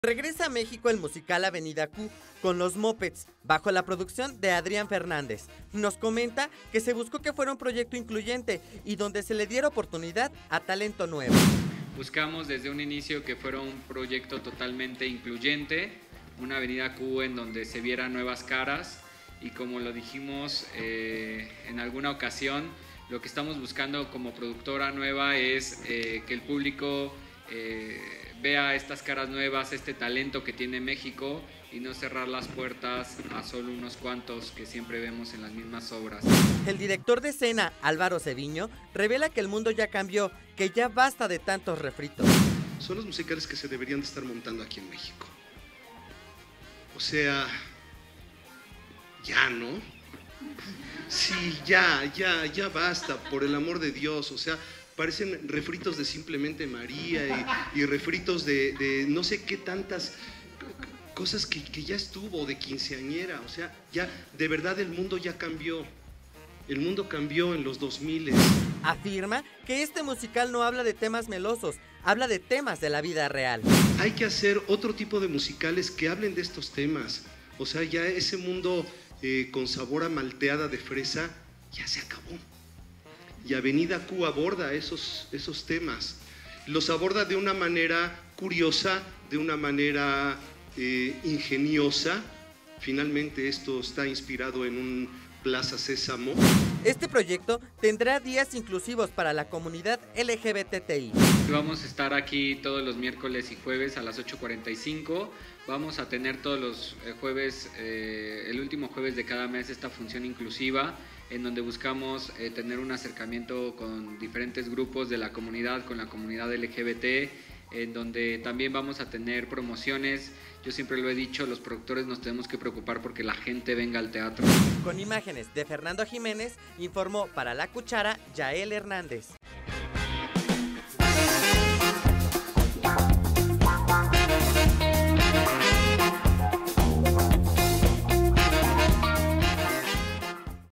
Regresa a México el musical Avenida Q con los Muppets, bajo la producción de Adrián Fernández. Nos comenta que se buscó que fuera un proyecto incluyente y donde se le diera oportunidad a talento nuevo. Buscamos desde un inicio que fuera un proyecto totalmente incluyente, una Avenida Q en donde se vieran nuevas caras y como lo dijimos en alguna ocasión, lo que estamos buscando como productora nueva es que el público vea estas caras nuevas, este talento que tiene México y no cerrar las puertas a solo unos cuantos que siempre vemos en las mismas obras. El director de escena, Álvaro Ceviño, revela que el mundo ya cambió, que ya basta de tantos refritos. Son los musicales que se deberían de estar montando aquí en México. O sea, ya, ¿no? Sí, ya basta, por el amor de Dios, o sea, parecen refritos de Simplemente María y refritos de no sé qué tantas cosas que ya estuvo, de quinceañera, o sea, ya, de verdad el mundo ya cambió. El mundo cambió en los 2000. Afirma que este musical no habla de temas melosos, habla de temas de la vida real. Hay que hacer otro tipo de musicales que hablen de estos temas. O sea, ya ese mundo con sabor a malteada de fresa ya se acabó. Y Avenida Q aborda esos temas. Los aborda de una manera curiosa, de una manera ingeniosa. Finalmente esto está inspirado en un Plaza Sésamo. Este proyecto tendrá días inclusivos para la comunidad LGBTI. Vamos a estar aquí todos los miércoles y jueves a las 8:45. Vamos a tener todos los jueves, el último jueves de cada mes, esta función inclusiva, en donde buscamos tener un acercamiento con diferentes grupos de la comunidad, con la comunidad LGBT, en donde también vamos a tener promociones. Yo siempre lo he dicho, los productores nos tenemos que preocupar porque la gente venga al teatro. Con imágenes de Fernando Jiménez, informó para La Cuchara Yael Hernández.